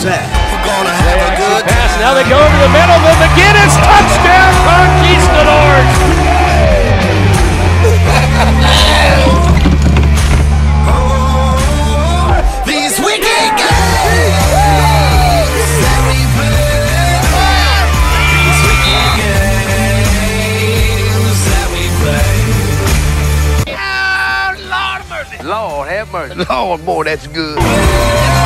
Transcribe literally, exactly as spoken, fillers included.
back. We're gonna have a good pass. Now they go over the middle. The McGinnis touchdown, Conquistadors. These wicked games that we play. These wicked games that we play. Oh, Lord have mercy. Lord have mercy. Lord, boy, that's good.